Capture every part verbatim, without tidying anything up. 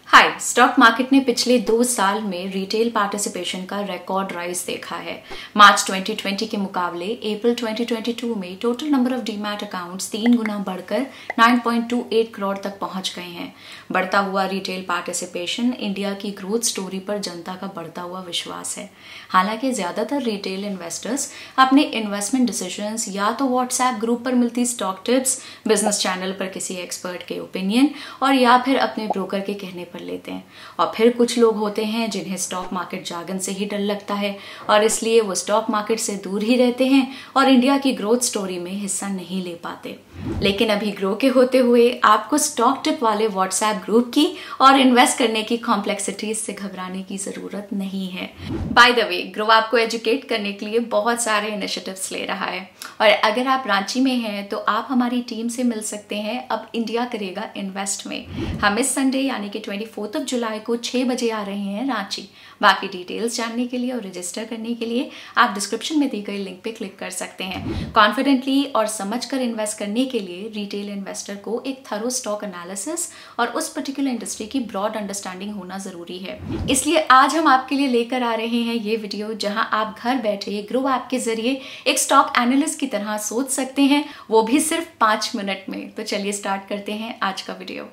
हाय, stock market ने पिछले दो साल में रिटेल पार्टिसिपेशन का रिकॉर्ड राइज देखा है। मार्च ट्वेंटी ट्वेंटी के मुकाबले अप्रैल ट्वेंटी ट्वेंटी टू में total number of demat accounts तीन गुना बढ़कर नौ पॉइंट दो आठ करोड़ तक पहुंच गए हैं। बढ़ता हुआ रिटेल पार्टिसिपेशन इंडिया की ग्रोथ स्टोरी पर जनता का बढ़ता हुआ विश्वास है। हालांकि ज्यादातर रिटेल इन्वेस्टर्स अपने इन्वेस्टमेंट डिसीजंस या तो व्हाट्सएप ग्रुप पर मिलती स्टॉक टिप्स, बिजनेस चैनल पर किसी एक्सपर्ट के ओपिनियन और या फिर अपने ब्रोकर के कहने पर लेते हैं। और फिर कुछ लोग होते हैं जिन्हें स्टॉक मार्केट जार्गन से ही डर लगता है और इसलिए वो स्टॉक मार्केट से दूर ही रहते हैं और इंडिया की ग्रोथ स्टोरी में हिस्सा नहीं ले पाते। लेकिन अभी ग्रो के होते हुए आपको स्टॉक टिप वाले व्हाट्सएप ग्रुप की और इन्वेस्ट करने की कॉम्प्लेक्सिटीज से घबराने की जरूरत नहीं है। बाय द वे, ग्रो आपको एजुकेट करने के लिए बहुत सारे इनिशिएटिव्स ले रहा है और अगर आप रांची में हैं तो आप हमारी टीम से मिल सकते हैं अब इंडिया करेगा इन्वेस्ट में। हम इस संडे यानी कि चौबीस जुलाई को छह बजे आ रहे हैं रांची। बाकी डिटेल्स जानने के लिए और रजिस्टर करने के लिए आप डिस्क्रिप्शन में दी गई लिंक पे क्लिक कर सकते हैं। कॉन्फिडेंटली और समझकर इन्वेस्ट करने के लिए रिटेल इन्वेस्टर को एक थरो स्टॉक एनालिसिस और उस पर्टिकुलर इंडस्ट्री की ब्रॉड अंडरस्टैंडिंग होना जरूरी है। इसलिए आज हम आपके लिए लेकर आ रहे हैं ये वीडियो जहां आप घर बैठे ग्रो ऐप के जरिए एक स्टॉक एनालिस्ट की तरह सोच सकते हैं, वो भी सिर्फ पांच मिनट में। तो चलिए स्टार्ट करते हैं आज का वीडियो।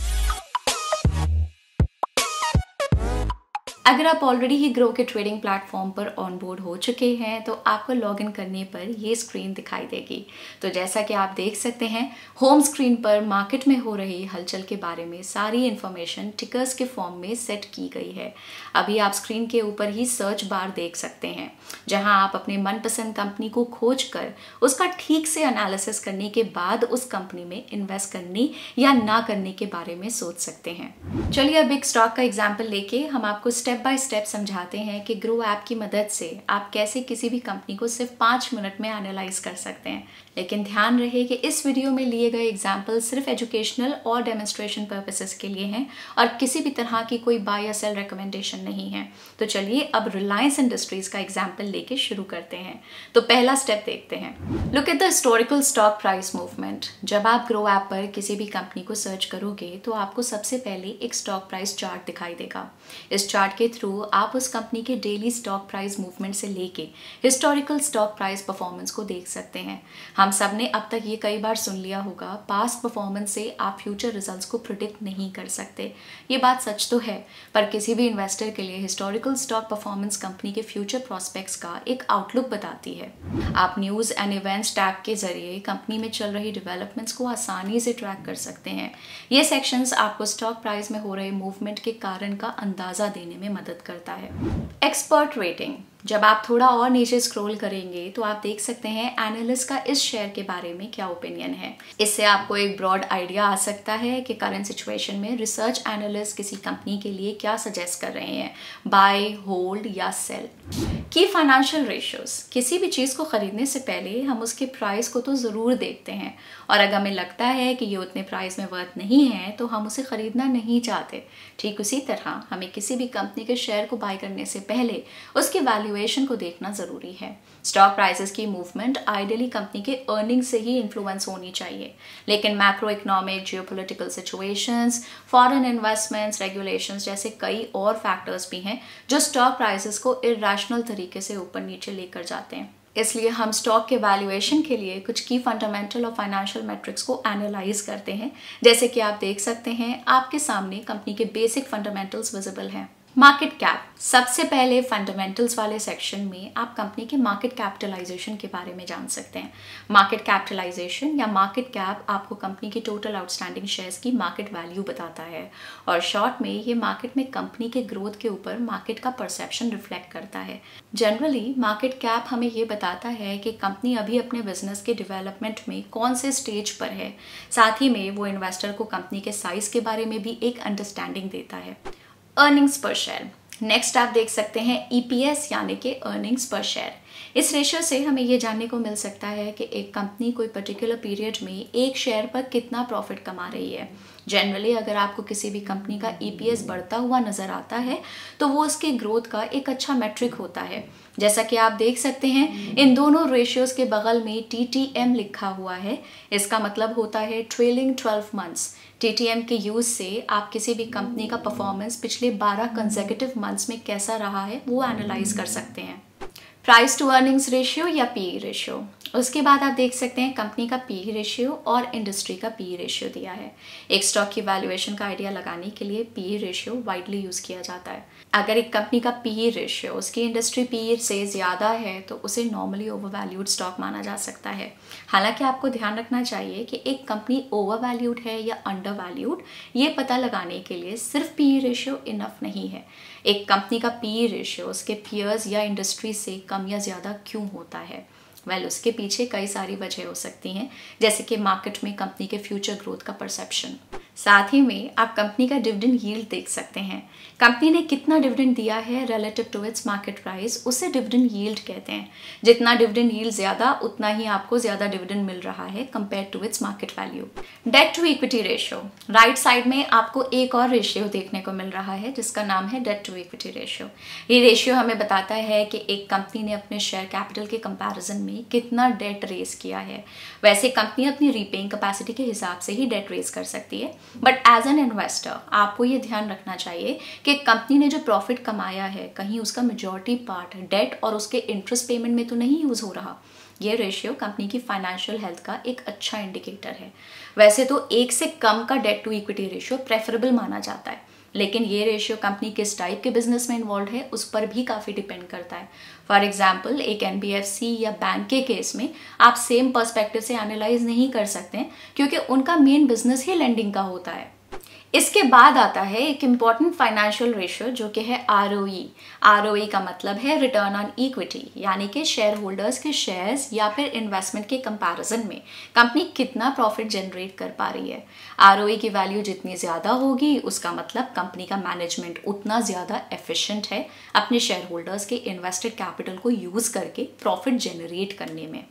अगर आप ऑलरेडी ही ग्रो के ट्रेडिंग प्लेटफॉर्म पर ऑन बोर्ड हो चुके हैं तो आपको लॉगिन करने पर ये स्क्रीन दिखाई देगी। तो जैसा कि आप देख सकते हैं, होम स्क्रीन पर मार्केट में हो रही हलचल के बारे में सारी इंफॉर्मेशन टिकर्स के फॉर्म में सेट की गई है। अभी आप स्क्रीन के ऊपर ही सर्च बार देख सकते हैं जहां आप अपने मनपसंद कंपनी को खोज कर उसका ठीक से एनालिसिस करने के बाद उस कंपनी में इन्वेस्ट करने या ना करने के बारे में सोच सकते हैं। चलिए अब एक स्टॉक का एग्जाम्पल लेके हम आपको स्टेप बाय स्टेप समझाते हैं कि ग्रो ऐप की मदद से आप कैसे किसी भी कंपनी को सिर्फ पाँच मिनट में एनालाइज कर सकते हैं। लेकिन ध्यान रहे कि इस वीडियो में लिए गए एग्जाम्पल सिर्फ एजुकेशनल और डेमोन्स्ट्रेशन पर्पसेस के लिए हैं और किसी भी तरह की कोई बाय या सेल रिकमेंडेशन नहीं है। तो चलिए अब रिलायंस इंडस्ट्रीज का एग्जाम्पल लेके शुरू करते हैं। तो पहला स्टेप देखते हैं। Look at the historical stock price movement. जब आप ग्रो ऐप पर किसी भी कंपनी को सर्च करोगे तो आपको सबसे पहले एक स्टॉक प्राइस चार्ट दिखाई देगा। इस चार्ट के थ्रू आप उस कंपनी के डेली स्टॉक प्राइस मूवमेंट से लेके हिस्टोरिकल स्टॉक प्राइस परफॉर्मेंस को देख सकते हैं। हम सब ने अब तक ये कई बार सुन लिया होगा, पास्ट परफॉर्मेंस से आप फ्यूचर रिजल्ट्स को प्रिडिक्ट नहीं कर सकते। ये बात सच तो है, पर किसी भी इन्वेस्टर के लिए हिस्टोरिकल स्टॉक परफॉर्मेंस कंपनी के फ्यूचर प्रोस्पेक्ट्स का एक आउटलुक बताती है। आप न्यूज एंड इवेंट्स टैब के जरिए कंपनी में चल रही डेवलपमेंट्स को आसानी से ट्रैक कर सकते हैं। ये सेक्शंस आपको स्टॉक प्राइस में हो रहे मूवमेंट के कारण का अंदाजा देने में मदद करता है। Expert rating. जब आप थोड़ा और नीचे स्क्रॉल करेंगे तो आप देख सकते हैं एनालिस्ट का इस शेयर के बारे में क्या ओपिनियन है। इससे आपको एक ब्रॉड आइडिया आ सकता है कि करंट सिचुएशन में रिसर्च एनालिस्ट किसी कंपनी के लिए क्या सजेस्ट कर रहे हैं, बाय, होल्ड या सेल। की फाइनेंशियल रेशियोज। किसी भी चीज़ को खरीदने से पहले हम उसके प्राइस को तो ज़रूर देखते हैं और अगर हमें लगता है कि ये उतने प्राइस में वर्थ नहीं है तो हम उसे खरीदना नहीं चाहते। ठीक उसी तरह हमें किसी भी कंपनी के शेयर को बाय करने से पहले उसकी वैल्यूएशन को देखना ज़रूरी है। स्टॉक प्राइसेस की मूवमेंट आइडियली कंपनी के अर्निंग से ही इन्फ्लुएंस होनी चाहिए, लेकिन macro economic, geopolitical situations, foreign investments, regulations जैसे कई और फैक्टर्स भी हैं जो स्टॉक प्राइसेस को इरैशनल तरीके से ऊपर नीचे लेकर जाते हैं। इसलिए हम स्टॉक के वैल्यूएशन के लिए कुछ की फंडामेंटल और फाइनेंशियल मैट्रिक्स को एनालाइज करते हैं। जैसे कि आप देख सकते हैं आपके सामने कंपनी के बेसिक फंडामेंटल्स विजिबल हैं। Market cap. सबसे पहले फंडामेंटल्स वाले सेक्शन में आप कंपनी के मार्केट कैपिटलाइजेशन के बारे में जान सकते हैं। मार्केट कैपिटलाइजेशन या मार्केट कैप आपको कंपनी की टोटल आउटस्टैंडिंग शेयर्स की मार्केट वैल्यू बताता है और शॉर्ट में ये मार्केट में कंपनी के ग्रोथ के ऊपर मार्केट का परसेप्शन रिफ्लेक्ट करता है। जनरली मार्केट कैप हमें ये बताता है कि कंपनी अभी अपने बिजनेस के डेवलपमेंट में कौन से स्टेज पर है। साथ ही में वो इन्वेस्टर को कंपनी के साइज के बारे में भी एक अंडरस्टैंडिंग देता है। अर्निंग्स पर शेयर। नेक्स्ट आप देख सकते हैं ईपीएस यानी कि अर्निंग्स पर शेयर। इस रेशियो से हमें ये जानने को मिल सकता है कि एक कंपनी कोई पर्टिकुलर पीरियड में एक शेयर पर कितना प्रॉफिट कमा रही है। जनरली अगर आपको किसी भी कंपनी का ईपीएस बढ़ता हुआ नज़र आता है तो वो उसके ग्रोथ का एक अच्छा मैट्रिक होता है। जैसा कि आप देख सकते हैं इन दोनों रेशियोज के बगल में टी टी एम लिखा हुआ है। इसका मतलब होता है trailing twelve months. T T M के यूज़ से आप किसी भी कंपनी का परफॉर्मेंस पिछले बारह कंसेक्यूटिव मंथ्स में कैसा रहा है वो एनालाइज कर सकते हैं। प्राइस टू अर्निंग्स रेशियो या पीई रेशियो। उसके बाद आप देख सकते हैं कंपनी का पीई रेशियो और इंडस्ट्री का पीई रेशियो दिया है। एक स्टॉक की वैल्यूएशन का आइडिया लगाने के लिए पीई रेशियो वाइडली यूज़ किया जाता है। अगर एक कंपनी का पीई रेशियो उसकी इंडस्ट्री पीई से ज़्यादा है तो उसे नॉर्मली ओवर वैल्यूड स्टॉक माना जा सकता है। हालांकि आपको ध्यान रखना चाहिए कि एक कंपनी ओवर वैल्यूड है या अंडर वैल्यूड ये पता लगाने के लिए सिर्फ पीई रेशियो इनफ नहीं है। एक कंपनी का पीई रेशियो उसके पीयर्स या इंडस्ट्री से कम या ज़्यादा क्यों होता है? वेल well, उसके पीछे कई सारी वजह हो सकती हैं, जैसे कि मार्केट में कंपनी के फ्यूचर ग्रोथ का परसेप्शन। साथ ही में आप कंपनी का डिविडेंड यील्ड देख सकते हैं। कंपनी ने कितना डिविडेंड दिया है relative to its market price, उसे डिविडेंड यील्ड कहते हैं। जितना डिविडेंड यील्ड ज़्यादा उतना ही आपको ज़्यादा डिविडेंड मिल रहा है compare to its market value. Debt to equity ratio. Right side में आपको एक और रेशियो देखने को मिल रहा है जिसका नाम है डेट टू इक्विटी रेशियो। ये रेशियो हमें बताता है कि एक कंपनी ने अपने शेयर कैपिटल के कंपैरिजन में कितना डेट रेज किया है। वैसे कंपनी अपनी रीपेइंग कैपेसिटी के हिसाब से ही डेट रेज कर सकती है, बट एज एन इन्वेस्टर आपको ये ध्यान रखना चाहिए कि कंपनी ने जो प्रॉफिट कमाया है कहीं उसका मेजॉरिटी पार्ट डेट और उसके इंटरेस्ट पेमेंट में तो नहीं यूज हो रहा। ये रेशियो कंपनी की फाइनेंशियल हेल्थ का एक अच्छा इंडिकेटर है। वैसे तो एक से कम का debt to equity ratio preferable माना जाता है, लेकिन ये रेशियो कंपनी किस टाइप के बिजनेस में इन्वॉल्व है उस पर भी काफ़ी डिपेंड करता है। फॉर एग्जाम्पल एक एनबीएफसी या बैंक के केस में आप सेम पर्सपेक्टिव से एनालाइज नहीं कर सकते क्योंकि उनका मेन बिजनेस ही लेंडिंग का होता है। इसके बाद आता है एक इम्पॉर्टेंट फाइनेंशियल रेशियो जो कि है आरओई। आरओई का मतलब है रिटर्न ऑन इक्विटी, यानी कि शेयर होल्डर्स के शेयर्स या फिर इन्वेस्टमेंट के कंपैरिजन में कंपनी कितना प्रॉफिट जनरेट कर पा रही है। आरओई की वैल्यू जितनी ज़्यादा होगी उसका मतलब कंपनी का मैनेजमेंट उतना ज़्यादा एफिशिएंट है अपने शेयर होल्डर्स के इन्वेस्टेड कैपिटल को यूज़ करके प्रॉफिट जनरेट करने में।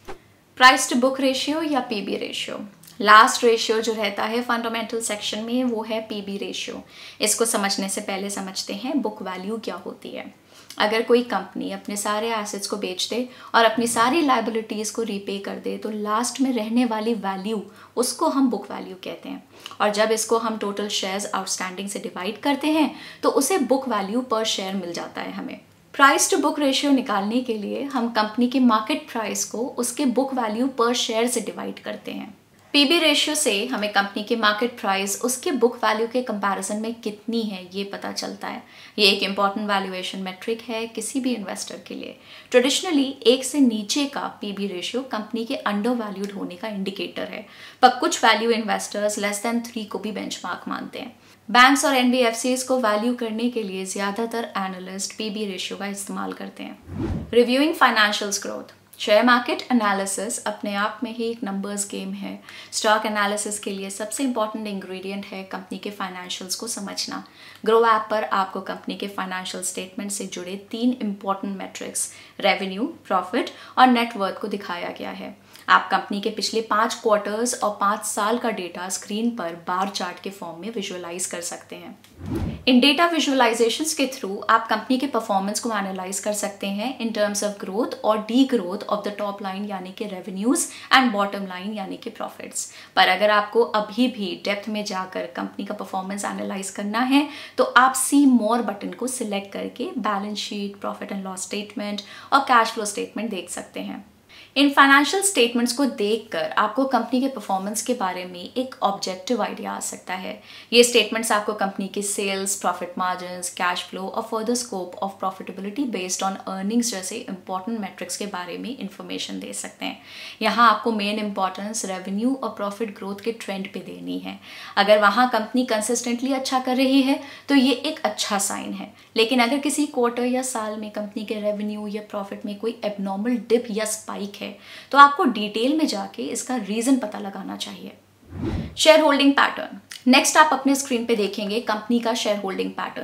प्राइस टू बुक रेशियो या पीबी रेशियो। लास्ट रेशियो जो रहता है फंडामेंटल सेक्शन में वो है पीबी रेशियो। इसको समझने से पहले समझते हैं बुक वैल्यू क्या होती है। अगर कोई कंपनी अपने सारे एसेट्स को बेच दे और अपनी सारी लायबिलिटीज़ को रीपे कर दे तो लास्ट में रहने वाली वैल्यू उसको हम बुक वैल्यू कहते हैं। और जब इसको हम टोटल शेयर्स आउटस्टैंडिंग से डिवाइड करते हैं तो उसे बुक वैल्यू पर शेयर मिल जाता है हमें। प्राइस टू बुक रेशियो निकालने के लिए हम कंपनी की मार्केट प्राइस को उसके बुक वैल्यू पर शेयर से डिवाइड करते हैं। पीबी रेशियो से हमें कंपनी की मार्केट प्राइस उसके बुक वैल्यू के कंपैरिजन में कितनी है ये पता चलता है। ये एक इम्पॉर्टेंट वैल्यूएशन मेट्रिक है किसी भी इन्वेस्टर के लिए। ट्रेडिशनली एक से नीचे का पीबी रेशियो कंपनी के अंडर वैल्यूड होने का इंडिकेटर है, पर कुछ value investors less than three को भी बेंचमार्क मानते हैं। बैंक्स और एनबीएफसीज को वैल्यू करने के लिए ज़्यादातर एनालिस्ट पीबी रेशियो का इस्तेमाल करते हैं। Reviewing financials growth. Share market analysis अपने आप में ही एक नंबर्स गेम है। स्टॉक एनालिसिस के लिए सबसे इंपॉर्टेंट इंग्रेडिएंट है कंपनी के फाइनेंशियल्स को समझना। ग्रो ऐप पर आपको कंपनी के फाइनेंशियल स्टेटमेंट से जुड़े तीन इंपॉर्टेंट मैट्रिक्स रेवेन्यू, प्रॉफिट और नेटवर्थ को दिखाया गया है। आप कंपनी के पिछले पाँच क्वार्टर्स और पाँच साल का डेटा स्क्रीन पर बार चार्ट के फॉर्म में विजुअलाइज कर सकते हैं। इन डेटा विजुअलाइजेशंस के थ्रू आप कंपनी के परफॉर्मेंस को एनालाइज कर सकते हैं इन टर्म्स ऑफ ग्रोथ और degrowth of the top line यानी कि रेवेन्यूज एंड बॉटम लाइन यानी कि प्रॉफिट्स। पर अगर आपको अभी भी डेप्थ में जाकर कंपनी का परफॉर्मेंस एनालाइज करना है तो आप सी मोर बटन को सिलेक्ट करके balance sheet, profit and loss statement और कैश फ्लो स्टेटमेंट देख सकते हैं। इन फाइनेंशियल स्टेटमेंट्स को देखकर आपको कंपनी के परफॉर्मेंस के बारे में एक ऑब्जेक्टिव आइडिया आ सकता है। ये स्टेटमेंट्स आपको कंपनी की sales, profit margins, cash flow और further scope of profitability based on earnings जैसे इंपॉर्टेंट मैट्रिक्स के बारे में इंफॉर्मेशन दे सकते हैं। यहाँ आपको मेन इंपॉर्टेंस रेवेन्यू और प्रॉफिट ग्रोथ के ट्रेंड पे देनी है। अगर वहाँ कंपनी कंसिस्टेंटली अच्छा कर रही है तो ये एक अच्छा साइन है, लेकिन अगर किसी क्वार्टर या साल में कंपनी के रेवेन्यू या प्रॉफिट में कोई एबनॉर्मल डिप या स्पाइक है तो आपको डिटेल में जाके इसका रीजन पता लगाना चाहिए। Share holding pattern. नेक्स्ट आप अपने स्क्रीन पे देखेंगे कंपनी का शेयर होल्डिंग पैटर्न।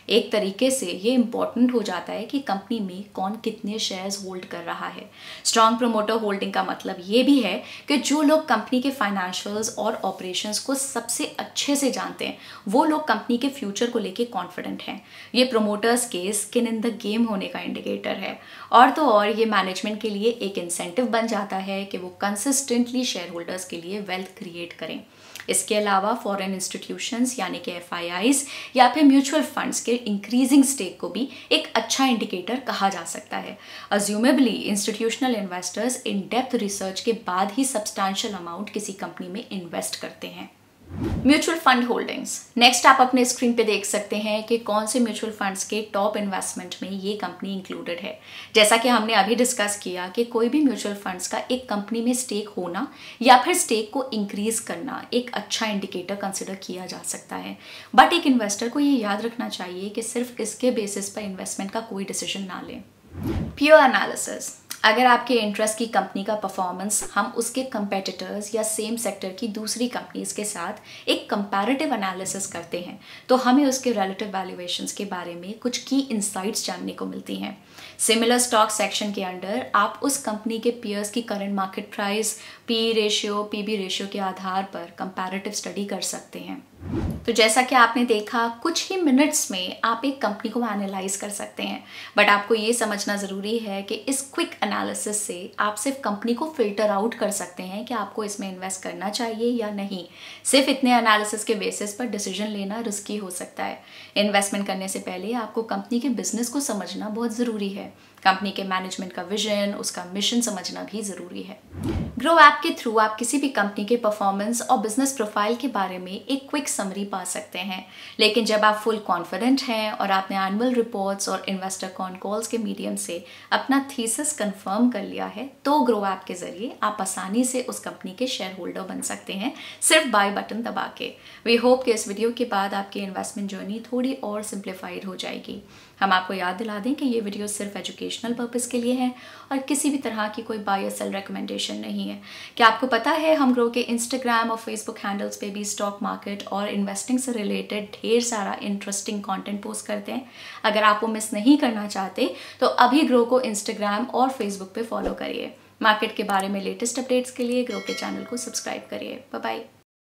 एक तरीके से ये इंपॉर्टेंट हो जाता है कि कंपनी में कौन कितने शेयर्स होल्ड कर रहा है। स्ट्रॉन्ग प्रमोटर होल्डिंग का मतलब ये भी है कि जो लोग कंपनी के फाइनेंशियल्स और ऑपरेशंस को सबसे अच्छे से जानते हैं, वो लोग कंपनी के फ्यूचर को लेके कॉन्फिडेंट हैं। ये प्रमोटर्स के स्किन इन द गेम होने का इंडिकेटर है। और तो और ये मैनेजमेंट के लिए एक इंसेंटिव बन जाता है कि वो कंसिस्टेंटली शेयर होल्डर्स के लिए वेल्थ क्रिएट करें। इसके अलावा फॉरेन इंस्टीट्यूशंस यानी कि एफ आई आईज या फिर म्यूचुअल फंड्स के इंक्रीजिंग स्टेक को भी एक अच्छा इंडिकेटर कहा जा सकता है। Assumably institutional investors in depth research के बाद ही सब्सटैंशियल अमाउंट किसी कंपनी में इन्वेस्ट करते हैं। Mutual fund holdings. नेक्स्ट आप अपने स्क्रीन पे देख सकते हैं कि कौन से म्यूचुअल फंड्स के टॉप इन्वेस्टमेंट में ये कंपनी इंक्लूडेड है। जैसा कि हमने अभी डिस्कस किया कि कोई भी म्यूचुअल फंड्स का एक कंपनी में स्टेक होना या फिर स्टेक को इंक्रीज करना एक अच्छा इंडिकेटर कंसिडर किया जा सकता है। बट एक इन्वेस्टर को ये याद रखना चाहिए कि सिर्फ इसके बेसिस पर इन्वेस्टमेंट का कोई डिसीजन ना लें। Pure analysis. अगर आपके इंटरेस्ट की कंपनी का परफॉर्मेंस हम उसके कंपेटिटर्स या सेम सेक्टर की दूसरी कंपनीज के साथ एक कंपैरेटिव एनालिसिस करते हैं तो हमें उसके रिलेटिव वैल्यूएशंस के बारे में कुछ की इंसाइट्स जानने को मिलती हैं। सिमिलर स्टॉक सेक्शन के अंडर आप उस कंपनी के पीयर्स की current market price, P ratio, PB ratio के आधार पर कंपैरेटिव स्टडी कर सकते हैं। तो जैसा कि आपने देखा, कुछ ही मिनट्स में आप एक कंपनी को एनालाइज कर सकते हैं। बट आपको ये समझना ज़रूरी है कि इस क्विक एनालिसिस से आप सिर्फ कंपनी को फिल्टर आउट कर सकते हैं कि आपको इसमें इन्वेस्ट करना चाहिए या नहीं। सिर्फ इतने एनालिसिस के बेसिस पर डिसीजन लेना रिस्की हो सकता है। इन्वेस्टमेंट करने से पहले आपको कंपनी के बिजनेस को समझना बहुत ज़रूरी है। कंपनी के मैनेजमेंट का विजन, उसका मिशन समझना भी ज़रूरी है। ग्रो ऐप के थ्रू आप किसी भी कंपनी के परफॉर्मेंस और बिजनेस प्रोफाइल के बारे में एक क्विक समरी पा सकते हैं। लेकिन जब आप फुल कॉन्फिडेंट हैं और आपने एनुअल रिपोर्ट्स और इन्वेस्टर कॉन कॉल्स के मीडियम से अपना थीसिस कंफर्म कर लिया है, तो ग्रो ऐप के जरिए आप आसानी से उस कंपनी के शेयर होल्डर बन सकते हैं, सिर्फ बाय बटन दबा के। वी होप कि इस वीडियो के बाद आपकी इन्वेस्टमेंट जर्नी थोड़ी और सिंप्लीफाइड हो जाएगी। हम आपको याद दिला दें कि ये वीडियो सिर्फ एजुकेशनल पर्पस के लिए है और किसी भी तरह की कोई बाय और सेल रिकमेंडेशन नहीं है। क्या आपको पता है हम ग्रो के इंस्टाग्राम और फेसबुक हैंडल्स पे भी स्टॉक मार्केट और इन्वेस्टिंग से रिलेटेड ढेर सारा इंटरेस्टिंग कंटेंट पोस्ट करते हैं। अगर आप वो मिस नहीं करना चाहते तो अभी ग्रो को इंस्टाग्राम और फेसबुक पे फॉलो करिए। मार्केट के बारे में लेटेस्ट अपडेट्स के लिए ग्रो के चैनल को सब्सक्राइब करिए। Bye bye.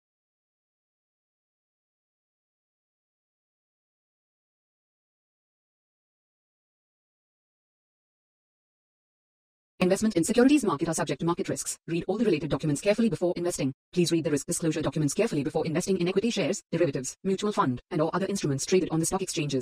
Investment in securities market are subject to market risks. Read all the related documents carefully before investing. Please read the risk disclosure documents carefully before investing in equity shares, derivatives, mutual fund, and or other instruments traded on the stock exchanges.